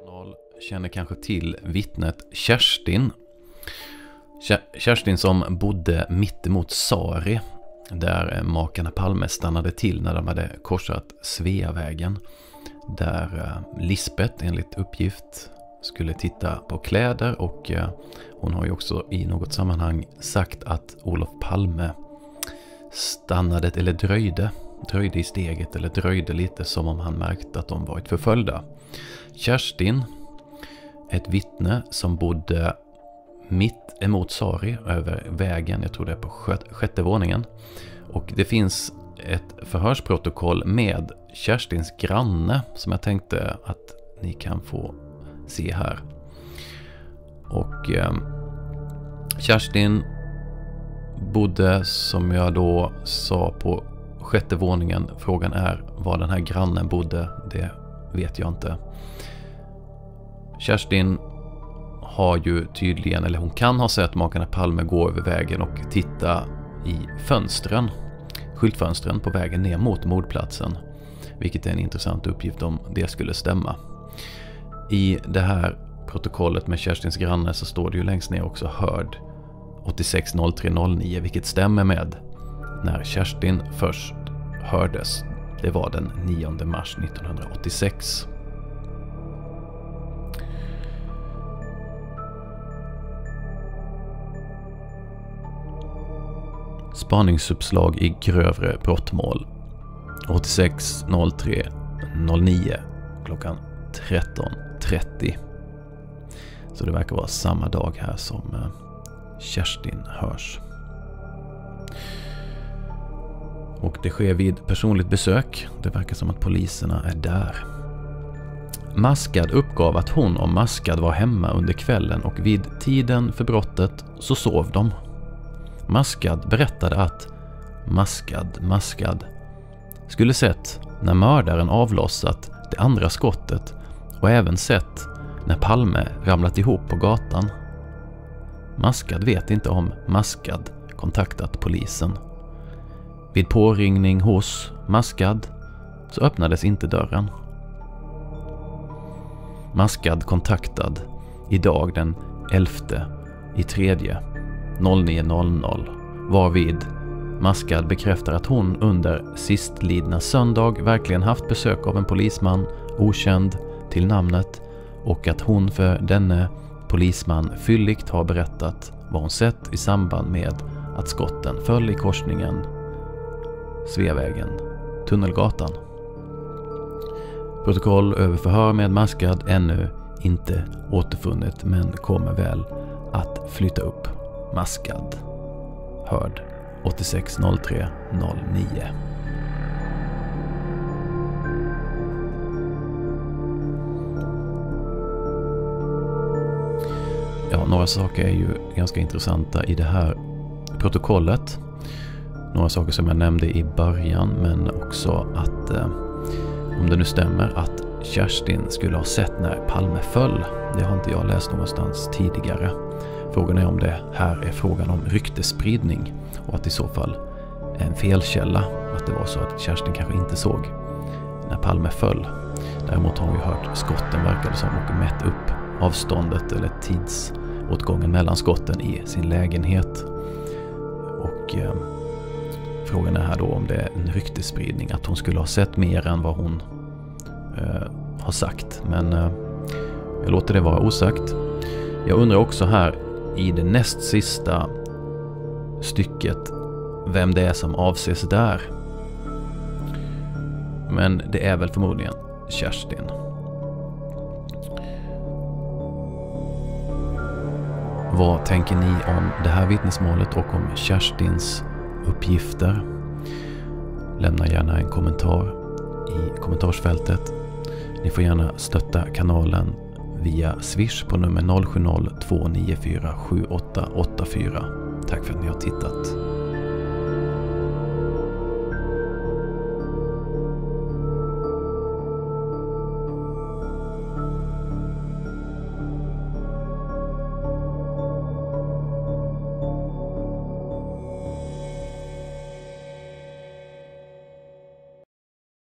Känner kanske till vittnet Kerstin. Kerstin som bodde mitt emot Sari, där makarna Palme stannade till när de hade korsat Sveavägen. Där Lisbeth enligt uppgift skulle titta på kläder, och hon har ju också i något sammanhang sagt att Olof Palme stannade eller dröjde i steget, eller dröjde lite som om han märkte att de varit förföljda. Kerstin, ett vittne som bodde mitt emot Sari över vägen, jag tror det är på sjätte våningen. Och det finns ett förhörsprotokoll med Kerstins granne som jag tänkte att ni kan få se här. Och Kerstin bodde, som jag då sa, på sjätte våningen. Frågan är var den här grannen bodde, det vet jag inte. Kerstin har ju tydligen, eller hon kan ha sett makarna Palme gå över vägen och titta i fönstren, skyltfönstren på vägen ner mot mordplatsen. Vilket är en intressant uppgift om det skulle stämma. I det här protokollet med Kerstins granne så står det ju längst ner också hörd 860309, vilket stämmer med när Kerstin först hördes. Det var den 9 mars 1986. Spaningsuppslag i grövre brottmål 860309 klockan 13:30. Så det verkar vara samma dag här som Kerstin hörs. Och det sker vid personligt besök. Det verkar som att poliserna är där. Maskad uppgav att hon och Maskad var hemma under kvällen, och vid tiden för brottet så sov de. Maskad berättade att Maskad skulle sett när mördaren avlossat det andra skottet, och även sett när Palme ramlat ihop på gatan. Maskad vet inte om Maskad kontaktat polisen. Vid påringning hos Maskad så öppnades inte dörren. Maskad kontaktad idag den 11/3/09:00, varvid Maskad bekräftar att hon under sistlidna söndag verkligen haft besök av en polisman, okänd till namnet, och att hon för denne polisman fylligt har berättat vad hon sett i samband med att skotten föll i korsningen Sveavägen, Tunnelgatan. Protokoll över förhör med Maskad ännu inte återfunnet, men kommer väl att flytta upp. Maskad hörd 860309. Ja, några saker är ju ganska intressanta i det här protokollet. Några saker som jag nämnde i början, men också att om det nu stämmer att Kerstin skulle ha sett när Palme föll. Det har inte jag läst någonstans tidigare. Frågan är om det här är frågan om ryktesspridning, och att i så fall är en felkälla, att det var så att Kerstin kanske inte såg när Palme föll. Däremot har vi hört skotten, verkar det som, och mätt upp avståndet eller tidsåtgången mellan skotten i sin lägenhet. Och frågan är här då om det är en ryktesspridning, att hon skulle ha sett mer än vad hon har sagt. Men jag låter det vara osagt. Jag undrar också här i det näst sista stycket vem det är som avses där. Men det är väl förmodligen Kerstin. Vad tänker ni om det här vittnesmålet och om Kerstins uppgifter? Lämna gärna en kommentar i kommentarsfältet. Ni får gärna stötta kanalen via Swish på nummer 070-294-7884. Tack för att ni har tittat.